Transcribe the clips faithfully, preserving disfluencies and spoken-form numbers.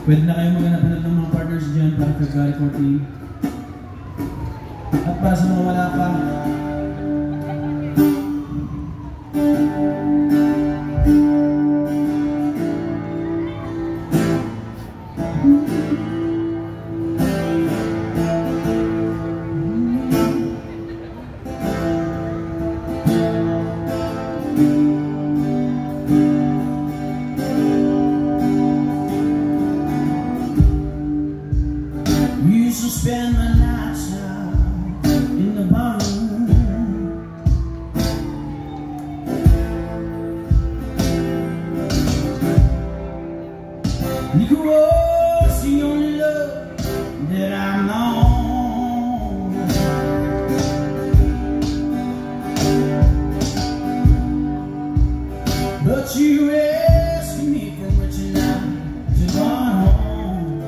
Pwede na kayo maghanap-hanap ng mga partners dyan para February fourteen. At para sa mga wala pa, used to spend my nights out in the barroom. Liquor was the only love that I know. But you rescued me from reaching out to my home.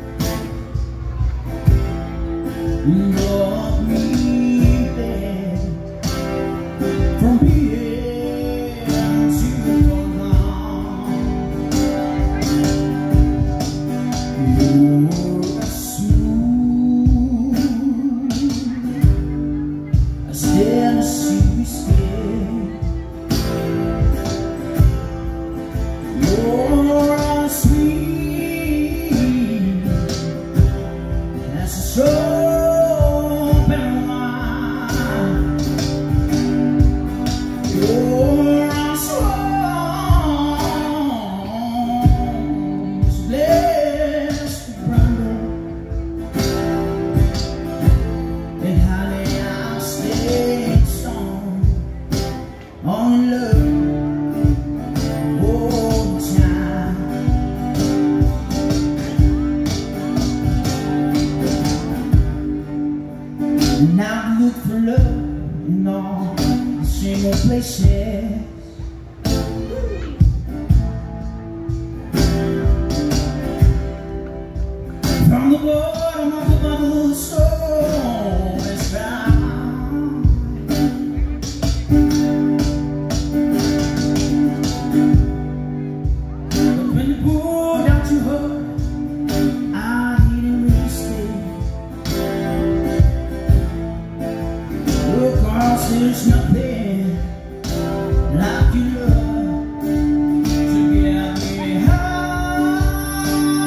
You brought me there from here to gone. You were smooth, I still see me scared. You're sweet as a soul. Now I look for love in all the same old places. From the bottom of the bottle, soul is found. But when you poured out your heart, I didn't really stay. There's nothing like your love to get me high.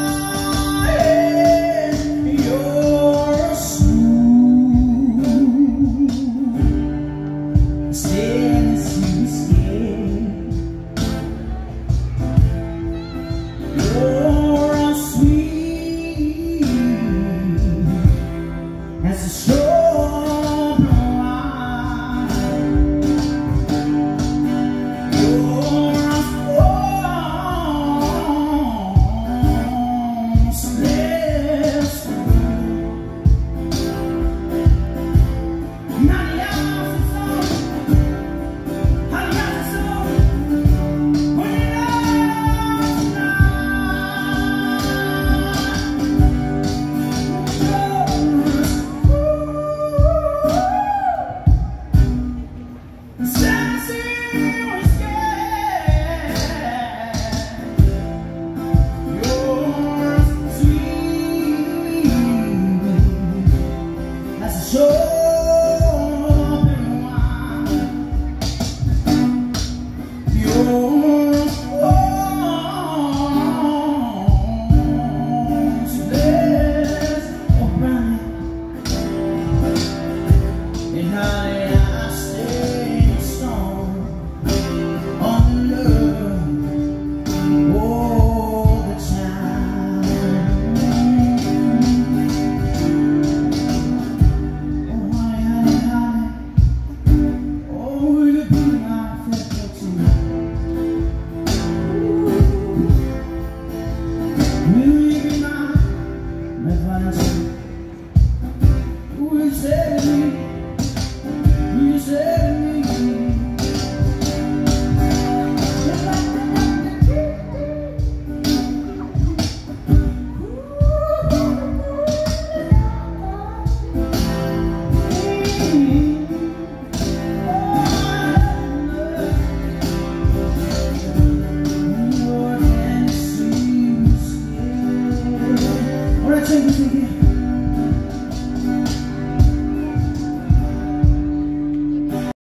You're smooth, stainless you skin. You're sweet as a straw. Say